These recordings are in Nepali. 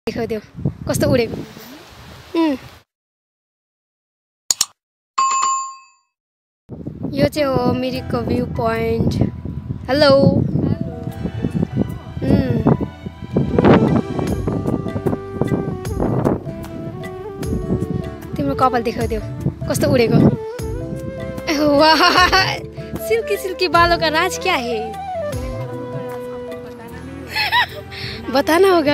देखाइदेऊ कस्तो उडेको यो चाहिँ हो मिरिकको भ्यू पोइन्ट हेलो तिम्रो कपाल देखाइदेऊ कस्तो उडेको वाह सिल्की सिल्की बालों का राज क्या है बताना होगा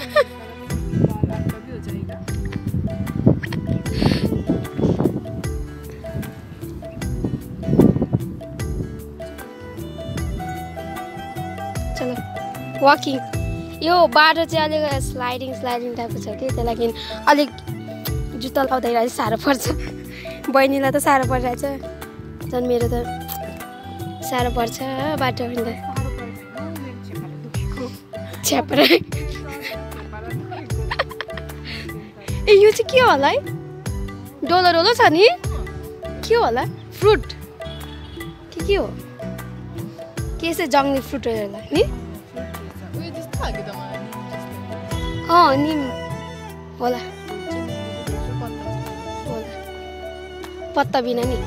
चलो वॉकिंग यो बाटो चाहिँ अलिक स्लाइडिङ टाइपको छ कि त्यही लागि अलिक जुत्ता लाउँदा साह्रो पर्छ बहिनीलाई त साह्रो परिरहेछ झन् मेरो त साह्रो पर्छ बाटो हिँड्दा छ्यापर ए यो चाहिँ के होला है डोलो डोलो छ नि के होला फ्रुट के हो के चाहिँ जङ्गली फ्रुट होला नि निम होला पत्ता बिना नि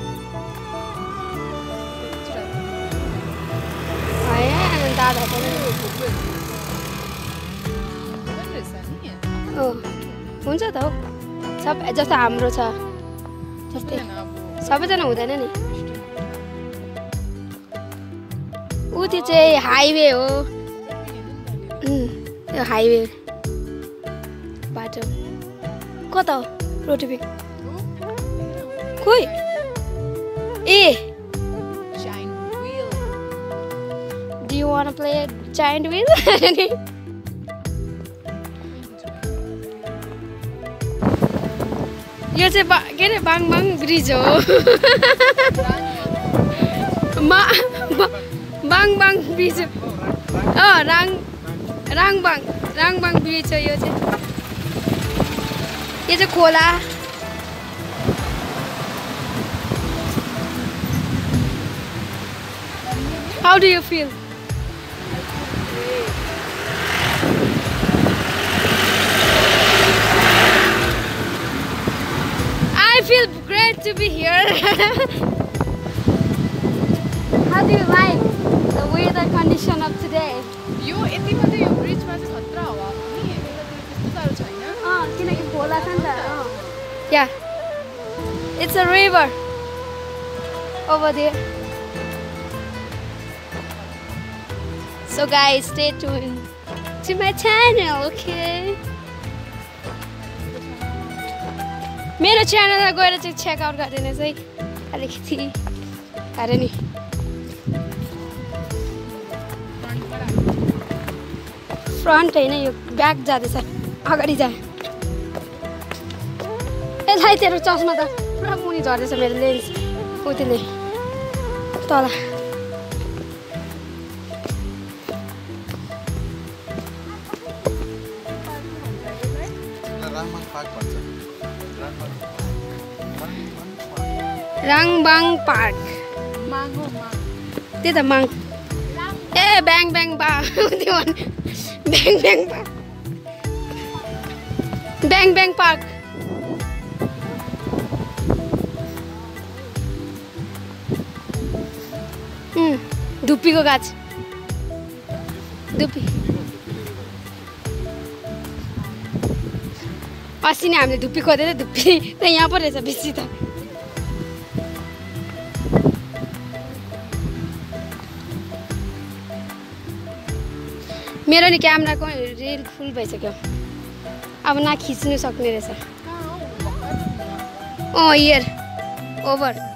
दादा हुन्छ त हो सब जस्तो हाम्रो छ जस्तै सबैजना हुँदैन नि ऊ त्यो चाहिँ हाइवे हो त्यो हाइवे बाटो कता हो रोटिपिङ खोइ ए Do you want to play a giant wheel? यो चाहिँ के अरे बाङबाङ ब्रिज हो बाङबाङ ब्रिज राङबाङ ब्रिज हो यो चाहिँ खोला How do you feel? I feel great to be here. How do you like the weather condition of today? यो यति मात्रै यो ब्रिजमा चाहिँ खतरा हावा पनि यता त्यस्तो साह्रो छैन किनकि खोला छ नि त Yeah. It's a river over there. So guys, stay tuned to my channel, okay? मेरो च्यानलमा गएर चाहिँ चेक आउट गरिदिनु चाहिँ अलिकति अरे नि फ्रन्ट हैन यो ब्याक जाँदैछ अगाडि जा ए भाइ तेरो चस्मा त पुरा मुनि झर्दैछ मेरो लेन्स उतिले तल राङबाङ पार्क त्यही त माङ ए ब्याङ ब्याङ बा ब्याङ ब्याङ बा ब्याङ ब्याङ पार्क धुप्पीको गाछ धुप्पी अस्ति नै हामीले धुप्पी खोजेर धुप्पी त यहाँ पो रहेछ बेसी त मेरो नि क्यामेराको रिल फुल भइसक्यो अब न खिच्नु सक्ने रहेछ हियर ओभर